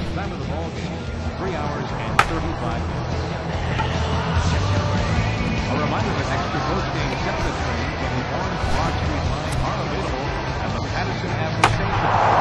Time of the ball game, 3 hours and 35 minutes. A reminder that extra post-game set-list trains on the Orange Broad Street line are available at the Patterson Avenue Station.